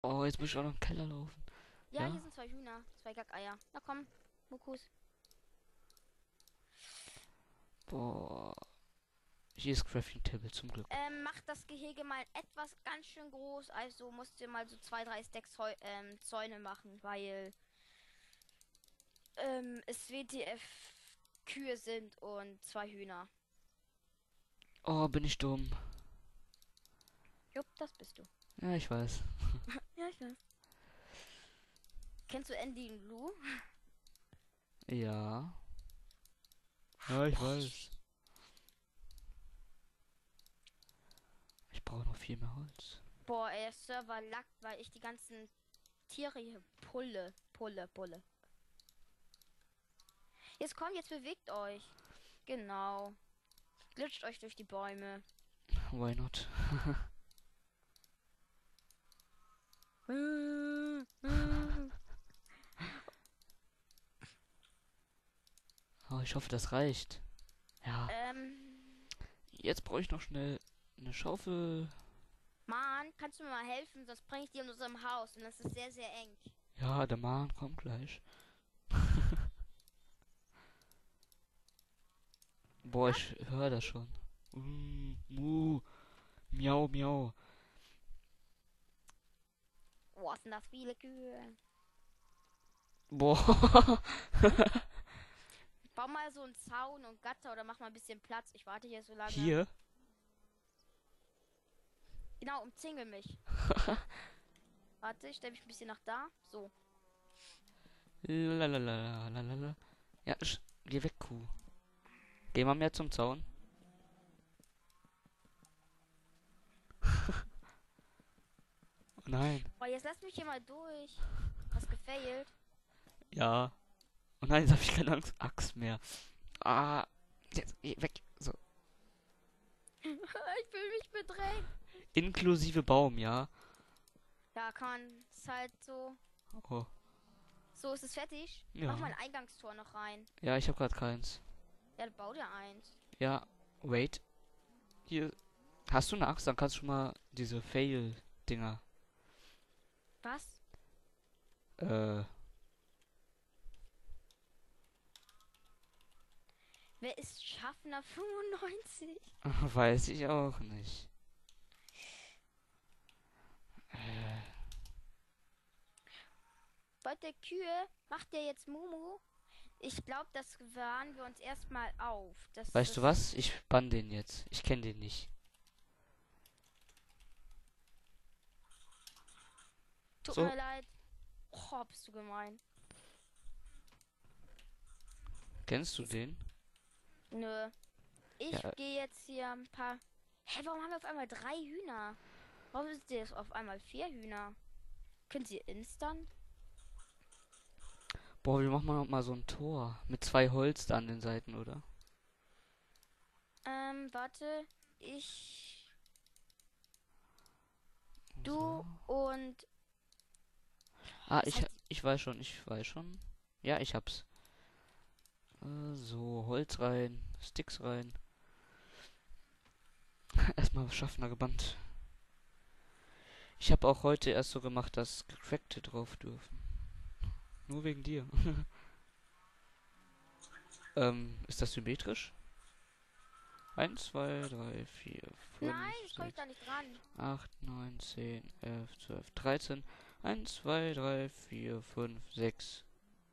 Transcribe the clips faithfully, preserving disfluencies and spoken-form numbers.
Oh, jetzt muss ich auch noch im Keller laufen. Ja, hier Ja? sind zwei Hühner. Zwei Gackeier. Na komm, Mukus. Boah. Hier ist Crafting Table zum Glück. Ähm, mach das Gehege mal etwas ganz schön groß. Also musst du mal so zwei, drei Stacks Heu ähm, Zäune machen, weil ähm, es W T F Kühe sind und zwei Hühner. Oh, bin ich dumm. Jupp, das bist du. Ja, ich weiß. Ja, ich weiß. Kennst du Andy und Lou? Ja. Ja, ich weiß. Ich brauche noch viel mehr Holz. Boah, ey, der Server lackt, weil ich die ganzen Tiere hier pulle, pulle, pulle. Jetzt kommt, jetzt bewegt euch. Genau. Glitscht euch durch die Bäume. Why not? Oh, ich hoffe, das reicht. Ja. ähm, Jetzt brauche ich noch schnell eine Schaufel. Mann, kannst du mir mal helfen? Sonst bringe ich die in unserem Haus und das ist sehr, sehr eng. Ja, der Mann kommt gleich. Boah, Na, ich höre das schon. Mm, mu, miau, miau. boah, sind das viele Kühe. Boah. Bau mal so einen Zaun und Gatter oder mach mal ein bisschen Platz. Ich warte hier so lange. Hier? Genau, umzingel mich. Warte, ich stelle mich ein bisschen nach da. So. Lalalala. Ja, sch- geh weg, Kuh. Geh mal mehr zum Zaun. Oh nein. Boah, jetzt lass mich hier mal durch. Was gefailt? Ja. Oh nein, jetzt habe ich keine Angst Axt mehr. Ah. Jetzt, geh weg. So. Ich fühle mich bedrängt. Inklusive Baum, ja. Ja, kann man. Ist halt so. Oh. So, ist es fertig? Mach mal Ja. ein Eingangstor noch rein. Ja, ich habe gerade keins. Ja, bau dir eins. Ja. Wait. Hier. Hast du eine Axt? Dann kannst du schon mal diese Fail-Dinger. Was? Äh. Wer ist Schaffner fünfundneunzig? Weiß ich auch nicht. Äh. Bei der Kühe macht der jetzt Mumu. Ich glaube, das waren wir uns erstmal auf. Das, Weißt du das was? Ich bann den jetzt. Ich kenne den nicht. tut So. mir leid. Oh, bist du gemein. Kennst du Jetzt, den? nö. Ich Ja. gehe jetzt hier ein paar. Hä, warum haben wir auf einmal drei Hühner? Warum sind jetzt auf einmal vier Hühner? Können sie instant? Boah, wie machen wir noch mal so ein Tor? Mit zwei Holz da an den Seiten, oder? Ähm, warte. Ich, So. du und. Ah, Das ich, heißt, ich weiß schon, ich weiß schon. Ja, ich hab's. Äh, so, Holz rein, Sticks rein. Erstmal Schaffner gebannt. Ich habe auch heute erst so gemacht, dass Gecrackte drauf dürfen. Nur wegen dir. ähm, ist das symmetrisch? Eins, zwei, drei, vier, nein, fünf, ich komme sechs, da nicht ran. acht, neun, zehn, elf, zwölf, dreizehn. Eins, zwei, drei, vier, fünf, sechs.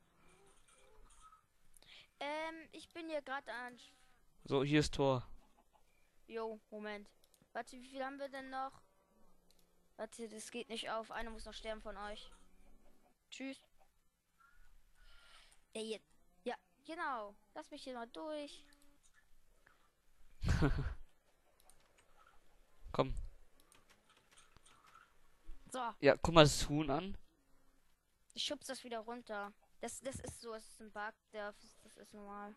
Ähm, ich bin hier gerade an. So, hier ist Tor. Jo, Moment. Warte, wie viel haben wir denn noch? Warte, das geht nicht auf. Einer muss noch sterben von euch. Tschüss. Ja, jetzt. Ja, genau. Lass mich hier mal durch. Komm. So, Ja, guck mal das Huhn an. ich schub's das wieder runter. Das, das ist so, es ist ein Bug. Der, das ist normal.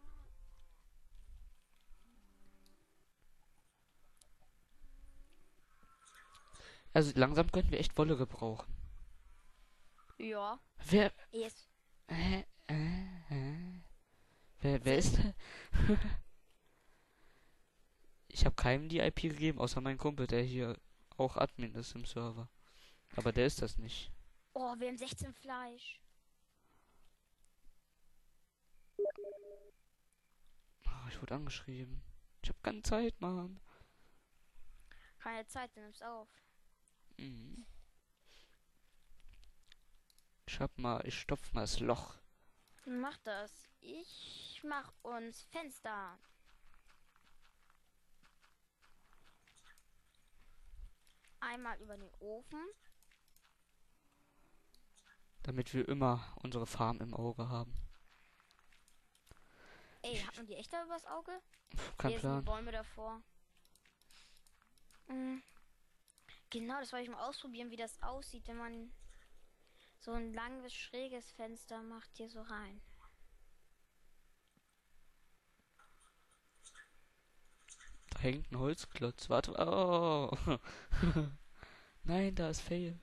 Also langsam könnten wir echt Wolle gebrauchen. Ja. Wer. Yes. Äh, äh, äh. Wer, wer Erzähl. ist. Ich habe keinem die I P gegeben, außer mein Kumpel, der hier auch Admin ist im Server. Aber der ist das nicht. Oh, wir haben sechzehn Fleisch. Ah, ich wurde angeschrieben. Ich hab keine Zeit, Mann. Keine Zeit, du nimmst auf. Mhm. Ich hab mal, ich stopf mal das Loch. Mach das. Ich mach uns Fenster. Einmal über den Ofen. Damit wir immer unsere Farm im Auge haben. Ey, Ich, hat man die echt da übers Auge? pf, kein Hier sind die Plan. Bäume davor. Mhm. Genau, das wollte ich mal ausprobieren, wie das aussieht, wenn man so ein langes, schräges Fenster macht hier so rein. Da hängt ein Holzklotz. Warte. Oh. Nein, da ist Fail.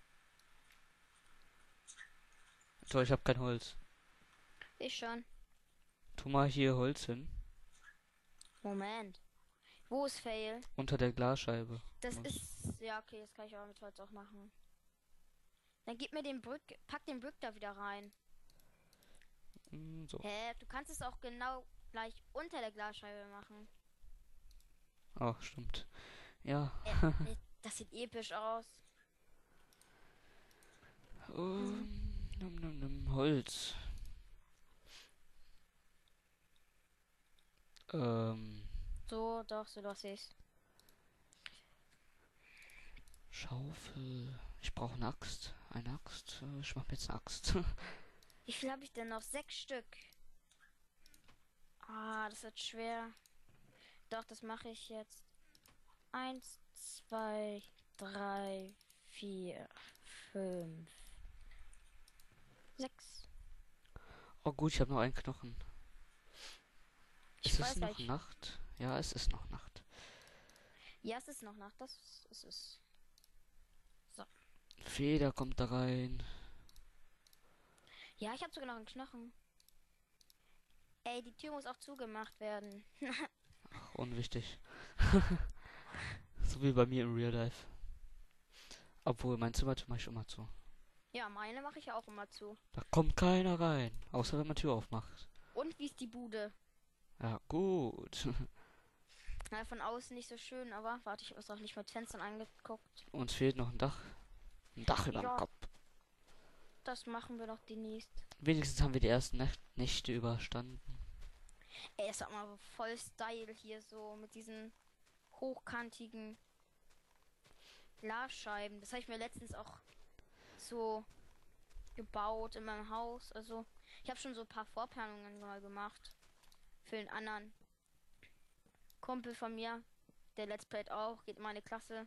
Toll, ich hab kein Holz. Ich schon. Tu mal hier Holz hin. Moment. Wo ist Fail? Unter der Glasscheibe. Das Was? ist. Ja, okay, das kann ich aber mit Holz auch machen. Dann gib mir den Brück. Pack den Brück da wieder rein. Hm, so. Hä? Du kannst es auch genau gleich unter der Glasscheibe machen. Oh, stimmt. Ja. Äh, nee, das sieht episch aus. Um, num, num, num, Holz. Ähm. So, doch, so doch siehst. Schaufel. Ich brauche eine Axt. Eine Axt. Äh, Ich mache mir jetzt eine Axt. Wie viel habe ich denn noch? Sechs Stück. Ah, das wird schwer. Doch, das mache ich jetzt. Eins, zwei, drei, vier, fünf, sechs. Oh gut, ich habe noch einen Knochen. Ich Ist weiß es gar noch nicht. Nacht? Ja, es ist noch Nacht. Ja, es ist noch Nacht. Das ist es. Feder kommt da rein. Ja, ich habe sogar noch einen Knochen. Ey, die Tür muss auch zugemacht werden. Ach, unwichtig. So wie bei mir im Real Life. Obwohl, mein Zimmertür mache ich immer zu. Ja, meine mache ich ja auch immer zu. Da kommt keiner rein. Außer wenn man Tür aufmacht. Und wie ist die Bude? Ja, gut. Na, von außen nicht so schön, aber warte, ich habe es auch nicht mit Fenstern angeguckt. Uns fehlt noch ein Dach. Ein Dach über dem Ja, Kopf. das machen wir doch demnächst. Wenigstens haben wir die ersten Nächt Nächte überstanden. Ey, es hat mal voll Style hier so mit diesen hochkantigen Glasscheiben. Das habe ich mir letztens auch so gebaut in meinem Haus. Also, ich habe schon so ein paar Vorplanungen mal gemacht. Für den anderen Kumpel von mir, der Let's Play auch, geht in meine Klasse.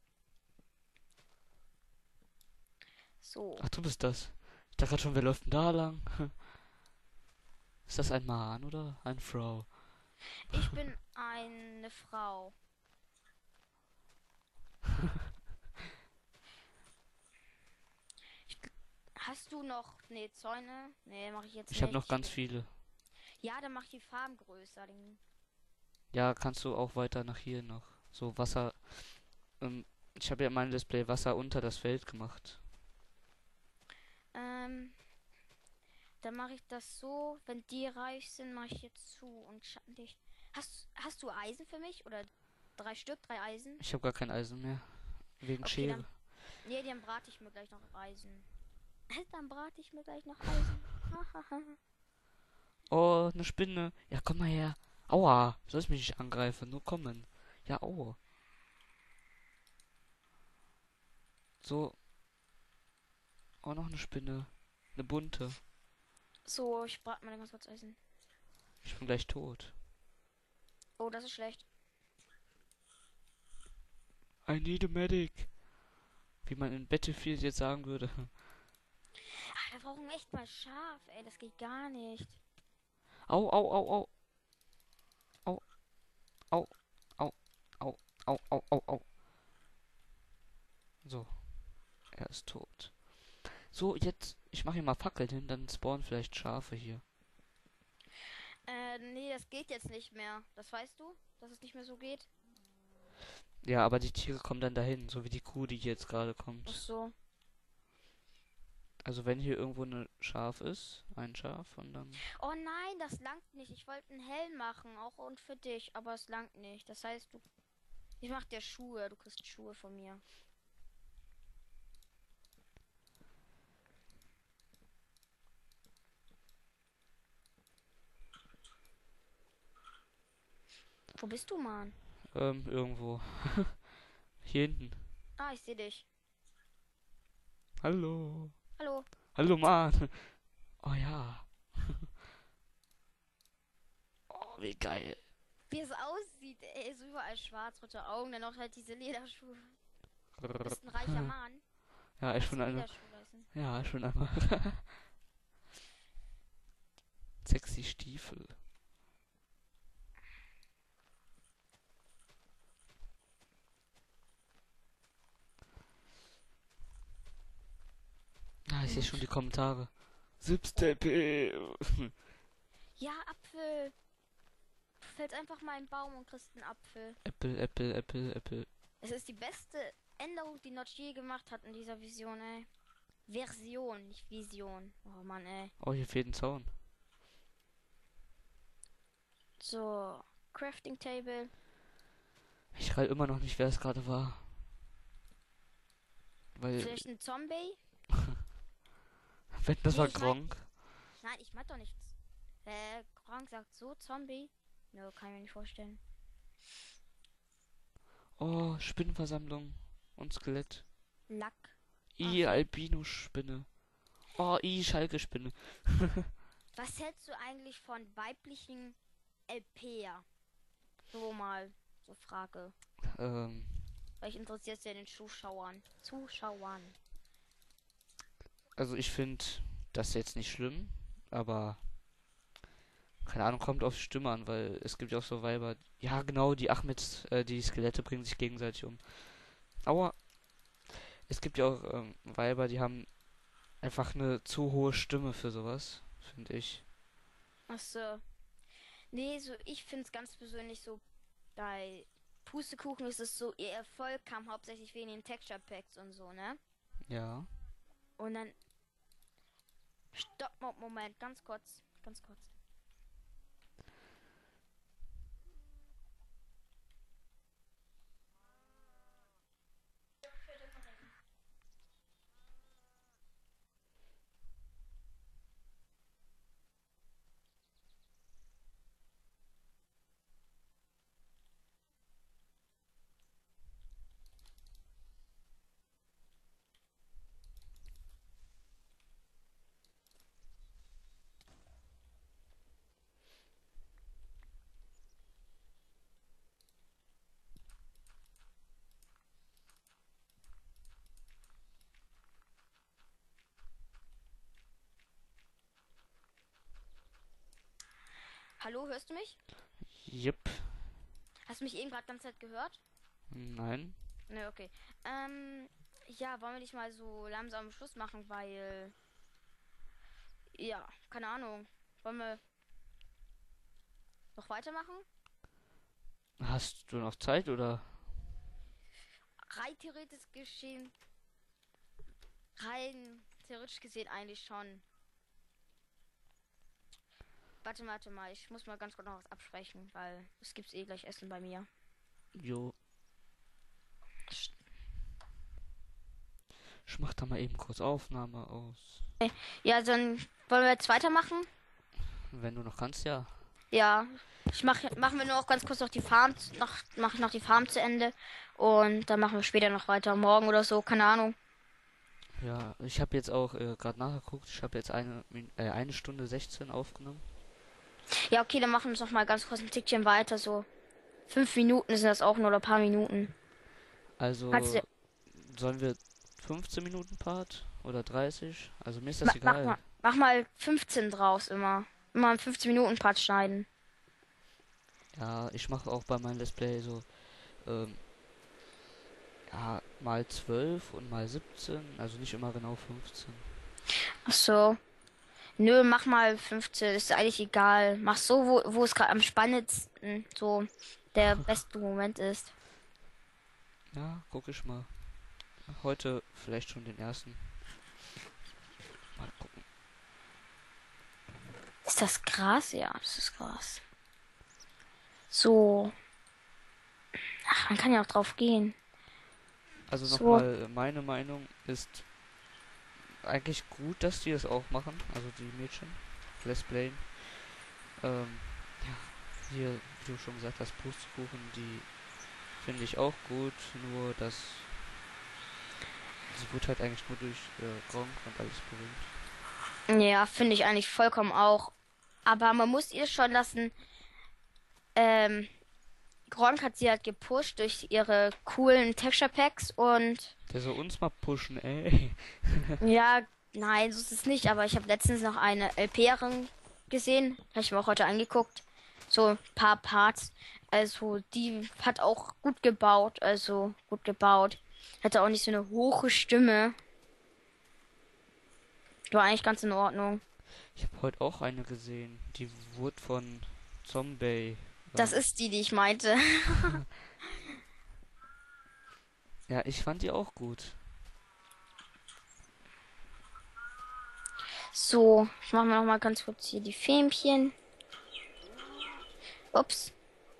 So. Ach, du bist das. Ich dachte gerade schon, wer läuft denn da lang? Ist das ein Mann oder eine Frau? Ich bin eine Frau. Ich, hast du noch. Nee, Zäune? Nee, mache ich jetzt Ich nicht. habe noch ganz viele. Ja, dann mach ich die Farben größer. Den Ja, kannst du auch weiter nach hier noch. So Wasser. Ähm, ich habe ja in meinem Display Wasser unter das Feld gemacht. Ähm, dann mache ich das so. Wenn die reich sind, mache ich jetzt zu und schattendicht. Hast, hast du Eisen für mich? Oder drei Stück, drei Eisen? Ich habe gar kein Eisen mehr. Wegen Okay, Schere. dann. Nee, dann brate ich mir gleich noch Eisen. Dann brate ich mir gleich noch Eisen. Oh, eine Spinne. Ja, komm mal her. Aua. Du sollst mich nicht angreifen. Nur kommen. Ja, oh. So. Oh, noch eine Spinne. Eine bunte. So, ich brate mal ganz kurz Eisen. Ich bin gleich tot. Oh, das ist schlecht. I need a medic. Wie man in Battlefield jetzt sagen würde. Ah, wir brauchen echt mal Schaf, ey. Das geht gar nicht. Au, au, au, au. Au. Au. Au. Au. Au, au, au, au. So. Er ist tot. So, jetzt. Ich mache hier mal Fackeln hin, dann spawnen vielleicht Schafe hier. Äh, nee, das geht jetzt nicht mehr. Das weißt du? Dass es nicht mehr so geht? Ja, aber die Tiere kommen dann dahin, so wie die Kuh, die jetzt gerade Ach kommt. so. Also wenn hier irgendwo eine Schaf ist, ein Schaf und dann. Oh nein, das langt nicht. Ich wollte einen Helm machen, auch und für dich, aber es langt nicht. Das heißt, du. Ich mach dir Schuhe, du kriegst Schuhe von mir. Wo bist du, Mann? Ähm, irgendwo. Hier hinten. Ah, ich sehe dich. Hallo. Hallo. Hallo, Mann. Oh ja. Oh, wie geil. Wie es aussieht, ey, ist überall schwarz, rote Augen, dann noch halt diese Lederschuhe. Du bist ein reicher Mann. Ja, ich Hast schon du einmal. Lederschuhe leisten? Ja, schon einmal. Sexy Stiefel. Ah, ich sehe schon die Kommentare. Sipstepel. Ja, Apfel. Du fällst einfach mal in den Baum und kriegst einen Apfel. Apple, Apple, Apple, Apple. Es ist die beste Änderung, die Notch je gemacht hat in dieser Vision, ey. Version, nicht Vision. Oh Mann, ey. Oh, hier fehlt ein Zaun. So, Crafting Table. Ich weiß immer noch nicht, wer es gerade war. Weil, Vielleicht ein Zombie? wenn das Nee, war ich mein- Gronk. Nein, ich mach doch nichts. Äh, Gronk sagt so Zombie. Nö, kann ich mir nicht vorstellen. Oh, Spinnenversammlung. Und Skelett. Lack. I, Ach. Albino-Spinne. Oh, I, Schalke-Spinne. Was hältst du eigentlich von weiblichen L P er? So mal, so Frage. Ähm, Vielleicht interessiert es ja den Zuschauern. Zuschauern. also ich finde das jetzt nicht schlimm, aber keine Ahnung, kommt auf die Stimme an, weil es gibt ja auch so Weiber. Ja, genau, die Ahmeds, äh, die Skelette bringen sich gegenseitig um. Aua. Es gibt ja auch ähm, Weiber, die haben einfach eine zu hohe Stimme für sowas, finde ich. Achso. Nee, so ich finde es ganz persönlich so, bei Pustekuchen ist es so, ihr Erfolg kam hauptsächlich wegen den Texture Packs und so, ne? Ja. Und dann. Stopp, Mo- Moment, ganz kurz. Ganz kurz. Hallo, hörst du mich? Jep. Hast du mich eben gerade ganz Zeit gehört? Nein. Ne, okay. Ähm, ja, wollen wir nicht mal so langsam Schluss machen, weil. Ja, keine Ahnung. Wollen wir noch weitermachen? Hast du noch Zeit oder? Rein theoretisch geschehen. Rein theoretisch gesehen eigentlich schon. Warte, warte mal, ich muss mal ganz kurz noch was absprechen, weil es gibt eh gleich Essen bei mir. Jo. Ich mach da mal eben kurz Aufnahme aus. Ja, dann wollen wir jetzt weitermachen? Wenn du noch kannst, ja. Ja. Ich mach, machen wir nur auch ganz kurz noch die Farm, z- noch, mach noch die Farm zu Ende. Und dann machen wir später noch weiter. Morgen oder so, keine Ahnung. Ja, ich habe jetzt auch äh, gerade nachgeguckt. Ich habe jetzt eine, Min- äh, eine Stunde sechzehn aufgenommen. Ja, okay, dann machen wir uns noch mal ganz kurz ein Tickchen weiter. So fünf Minuten sind das auch nur, oder ein paar Minuten. Also Kannst du, sollen wir fünfzehn Minuten Part oder dreißig? Also mir ist ma, das mach egal. mal, mach mal fünfzehn draus immer. Immer einen fünfzehn Minuten Part schneiden. Ja, ich mache auch bei meinem Let's Play so ähm, ja, mal zwölf und mal siebzehn, also nicht immer genau fünfzehn. Ach so. Nö, mach mal fünfzehn, ist eigentlich egal. Mach so, wo, wo es gerade am spannendsten so der beste Moment ist. Ja, guck ich mal. Heute vielleicht schon den ersten. Mal gucken. Ist das Gras? Ja, das ist Gras. So. Ach, man kann ja auch drauf gehen. Also So. nochmal, meine Meinung ist eigentlich gut, dass die das auch machen. Also die Mädchen. Let's Playen. Ähm, ja, hier, wie du schon gesagt hast, Pustekuchen, die finde ich auch gut. Nur, dass sie wird halt eigentlich nur durch äh, Gronk und alles berühmt. Ja, finde ich eigentlich vollkommen auch. Aber man muss ihr schon lassen. Ähm, Gronk hat sie halt gepusht durch ihre coolen Texture Packs und Der soll uns mal pushen, ey. ja, nein, so ist es nicht. Aber ich habe letztens noch eine L P-Erin gesehen. Habe ich mir auch heute angeguckt. So ein paar Parts. Also, die hat auch gut gebaut. Also, gut gebaut. Hatte auch nicht so eine hohe Stimme. War eigentlich ganz in Ordnung. Ich habe heute auch eine gesehen. Die wurde von Zombie. Das Ähm, ist die, die ich meinte. ja, ich fand die auch gut. So, ich mache mir noch mal ganz kurz hier die Filmchen. Ups.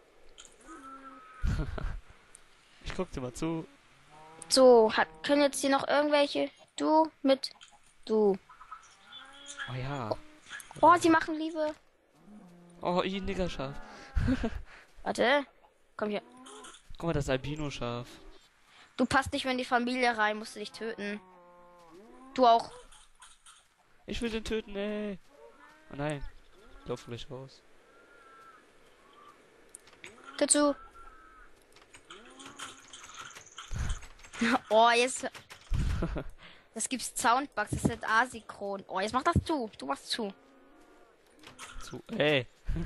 Ich guck dir mal zu. So, hat, können jetzt hier noch irgendwelche? Du mit du. Oh ja. Oh, sie machen Liebe. Oh, i Niggerschaf. Warte. Komm hier. Guck mal, das Albino-Schaf. Du passt nicht mehr in die Familie rein, musst du dich töten. Du auch. Ich will den töten, ey. Oh nein. Lauf gleich raus. Dazu. Oh, jetzt. Das gibt's Soundbugs, das ist asynchron. Oh, jetzt mach das zu. Du machst zu. Zu. Ey.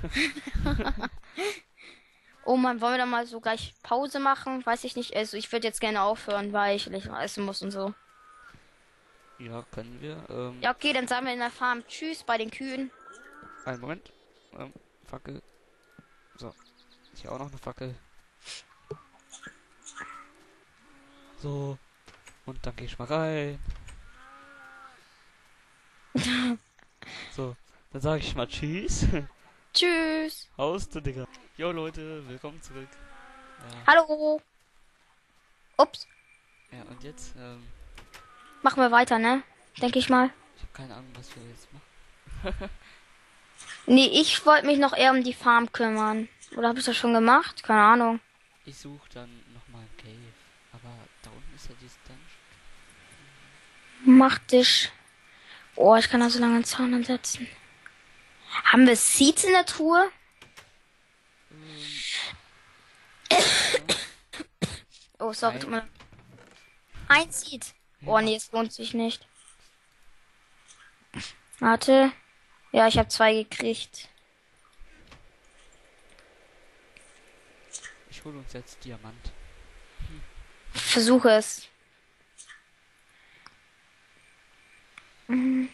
Oh Mann, wollen wir da mal so gleich Pause machen? Weiß ich nicht. Also ich würde jetzt gerne aufhören, weil ich gleich noch essen muss und so. Ja, können wir. Ähm, Ja, okay, dann sagen wir in der Farm Tschüss bei den Kühen. einen Moment. Ähm, Fackel. So. Hier auch noch eine Fackel. So. Und dann geh ich mal rein. So. Dann sage ich mal Tschüss. Tschüss. Haus du, Digga. Jo, Leute. Willkommen zurück. Ja, Hallo. Ups. ja und jetzt, ähm, Machen wir weiter, ne? Denke ich mal. ich habe keine Ahnung, was wir jetzt machen. Nee, ich wollte mich noch eher um die Farm kümmern. Oder habe ich das schon gemacht? Keine Ahnung. Ich suche dann nochmal ein Cave. Aber da unten ist ja dieses Dungeon. Mach dich. Oh, ich kann da so lange einen Zaun ansetzen. Haben wir Seeds in der Truhe? Ähm, Oh, sorry, Ein. tut mir leid. Ein Seed. Oh, ja, nee, es lohnt sich nicht. Warte. Ja, ich habe zwei gekriegt. ich hole uns jetzt Diamant. Versuche es. Mhm.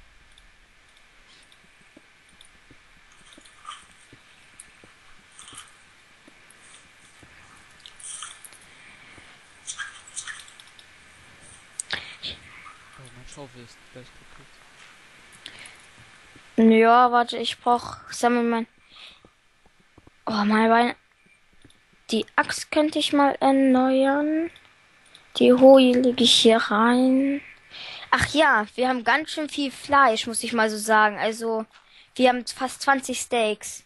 Oh, mein Schaufel ist gleich kaputt. Ja, warte, ich brauch. Sammel mein. Oh, mein Bein. Die Axt könnte ich mal erneuern. Die Hoe lege ich hier rein. Ach ja, wir haben ganz schön viel Fleisch, muss ich mal so sagen. Also, wir haben fast zwanzig Steaks.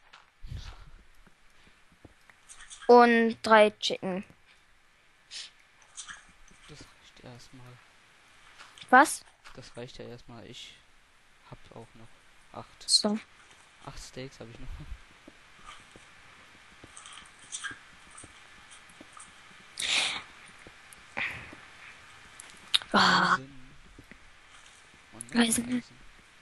Und drei Chicken. Das reicht erstmal. Was? Das reicht ja erstmal. Ich hab auch noch acht. So. Acht Steaks habe ich noch. Ah, Eisen. Und noch mehr Eisen. Eisen.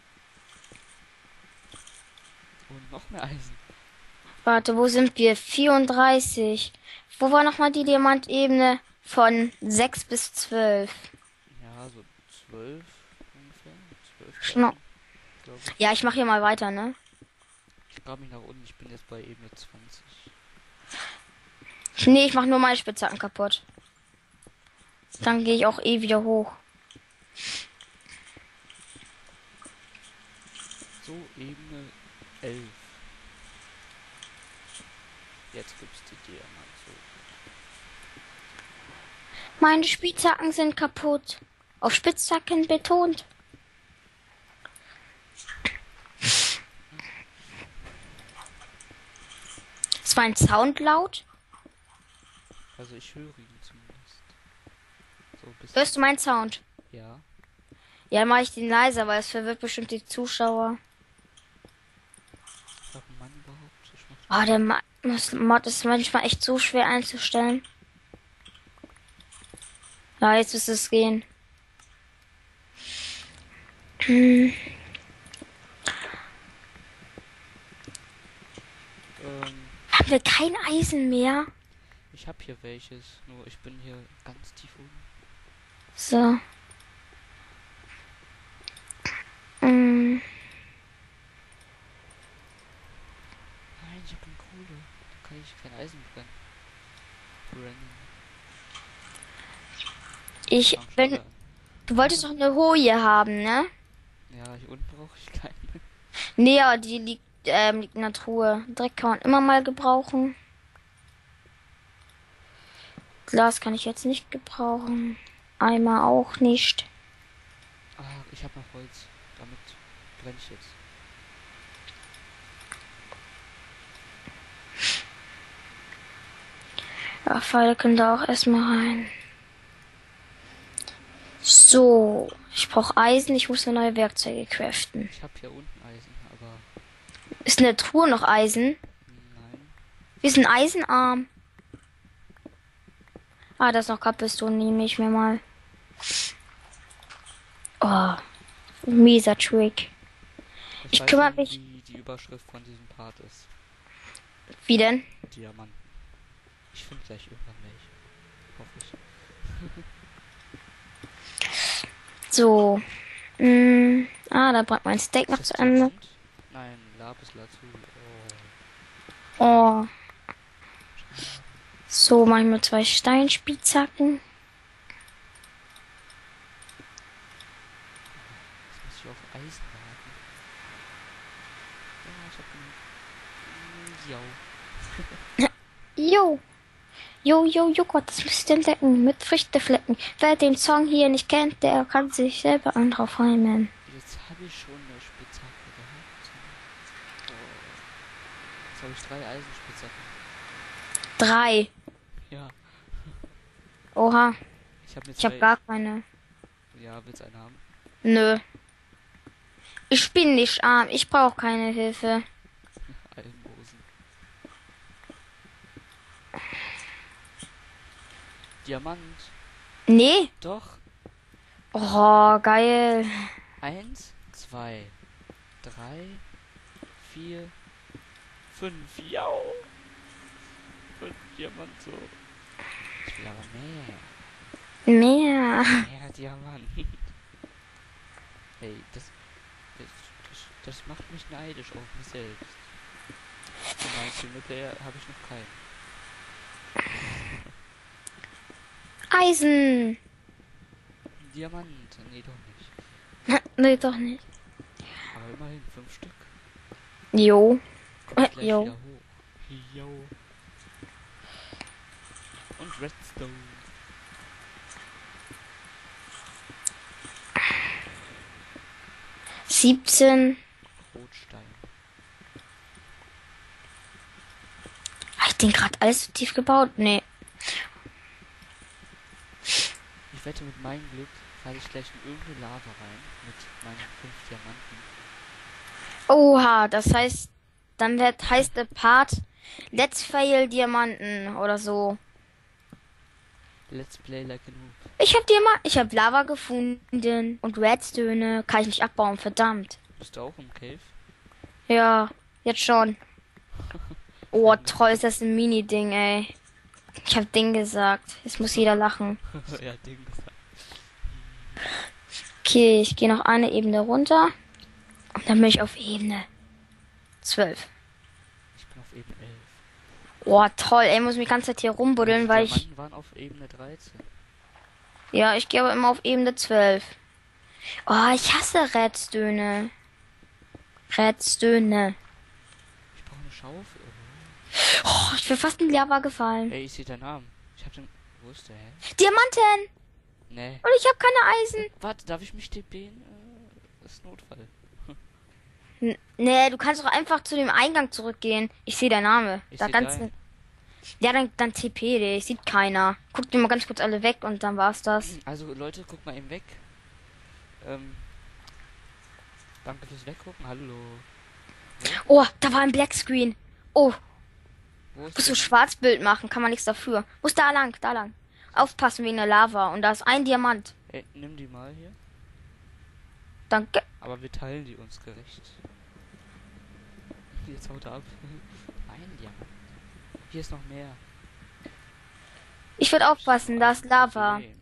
Und noch mehr Eisen. warte, wo sind wir? vierunddreißig. Wo war nochmal die Diamantebene? Von sechs bis zwölf. Ja, so zwölf ungefähr. Zwölf Schno glaube ich. ja, ich mache hier mal weiter, ne? Ich grab mich nach unten. Ich bin jetzt bei Ebene zwanzig. Nee, ich mache nur meine Spitzhacken kaputt. Dann gehe ich auch eh wieder hoch. So, Ebene elf. Jetzt gibt's die Diamant so. Meine Spitzhacken sind kaputt. Auf Spitzhacken betont. Ist mein Sound laut? Also ich höre ihn zumindest. So bis. Hörst du meinen Sound? Ja. Ja, dann mache ich den leiser, weil es verwirrt bestimmt die Zuschauer. Warum Mann überhaupt? Ich mach Oh, der Ma- das Mod ist manchmal echt so schwer einzustellen. Ja, jetzt müsste es gehen. Hm. ähm, Haben wir kein Eisen mehr? ich habe hier welches, nur ich bin hier ganz tief unten. So. Hm. Nein, ich habe keine Kohle. Da kann ich kein Eisen brennen. Brennen. Ich Fang schon bin. wieder an. Du wolltest doch eine Hoe haben, ne? Ja, hier unten brauche ich keine. Nee, aber die liegt, ähm, liegt in der Truhe. Dreck kann man immer mal gebrauchen. Glas kann ich jetzt nicht gebrauchen. Eimer auch nicht. Ah, ich habe noch Holz. Damit brenne ich jetzt. Ja, Pfeile können da auch erstmal rein. So, ich brauche Eisen, ich muss mir neue Werkzeuge craften. Ich habe hier unten Eisen, aber Ist in der Truhe noch Eisen? nein. Wir sind eisenarm. Ah, da ist noch Cobblestone, nehme ich mir mal. Oh, mieser Trick. Ich weiß kümmere nicht, mich- wie die Überschrift von diesem Part ist. Wie denn? Diamanten. Ich finde gleich irgendwann welche. Hoffe ich. So. Mm, ah, da brennt mein Steak noch Ist zu das Ende. Diamant? Nein, Lapislazuli. Oh. Oh. So, mache ich mir zwei Steinspitzhacken. Jetzt muss ich auf Eisen warten. Ja, ich hab einen. Ja. Jo. Jo, jo, Joghurt, das müsst ihr entdecken. Mit Früchteflecken. Wer den Song hier nicht kennt, der kann sich selber einen drauf heimen. Jetzt habe ich schon eine Spitzhacke gehabt. Oh. Jetzt habe ich drei Eisenspitzhacken. Drei. Ja. Oha. Ich habe Ich habe gar keine. Ja, willst du eine haben? Nö. Ich bin nicht arm. Ich brauche keine Hilfe. Almosen. Diamant. Nee. Doch. Oh, geil. Eins, zwei, drei, vier, fünf. Ja. Fünf Diamant so. Ich will aber mehr. Mehr. Mehr Diamant. Hey, das, das, das, das macht mich neidisch auf mich selbst. Für meinen Singleplayer habe ich noch keinen. Eisen. Diamant. Nee, doch nicht. Nee, doch nicht. Aber immerhin fünf Stück. Jo. Kommt gleich Jo. wieder hoch. Jo. Und Redstone. siebzehn. Rotstein. Hab ich den gerade alles so tief gebaut? Nee. Ich wette, mit meinem Glück falle ich gleich in irgendeine Lava rein. Mit meinen fünf Diamanten. Oha, das heißt, dann wird, heißt der Part Let's Fail Diamanten oder so. Let's play like a noob. Ich hab Diamant, ich hab Lava gefunden und Redstone kann ich nicht abbauen, verdammt. Bist du auch im Cave? Ja, jetzt schon. Oh, toll, ist das ein Mini-Ding, ey. Ich hab Ding gesagt. Jetzt muss jeder lachen. Ja, Ding gesagt. Okay, ich gehe noch eine Ebene runter. Und dann bin ich auf Ebene zwölf. Ich bin auf Ebene elf. Oh, toll, ey, muss mich die ganze Zeit hier rumbuddeln, Die weil ich... Diamanten waren auf Ebene dreizehn. Ja, ich gehe aber immer auf Ebene zwölf. Oh, ich hasse Redstone. Redstone. Ich brauche eine Schaufel. Oh, ich bin fast in Lava gefallen. Ey, ich sehe deinen Namen. Ich hab den. Wo ist der, hä? Diamanten! Nee. Und ich habe keine Eisen. Warte, darf ich mich TPen? Äh, das ist Notfall. N nee, du kannst doch einfach zu dem Eingang zurückgehen. Ich sehe deinen Name. Ich Da seh ganz. deinen. Ja, dann, dann T P dich. Sieht keiner. Guckt dir mal ganz kurz alle weg und dann war's das. Also Leute, guckt mal eben weg. Ähm. Danke fürs Weggucken. Hallo. Oh, da war ein Blackscreen. Oh, Wo ist musst du der? Schwarzbild machen, kann man nichts dafür. Muss da lang, da lang. Aufpassen wegen der Lava. Und da ist ein Diamant. Ey, nimm die mal hier. Danke. Aber wir teilen die uns gerecht. Jetzt haut er ab. Ein Diamant. Hier ist noch mehr. Ich würde aufpassen, da ist Lava. Okay.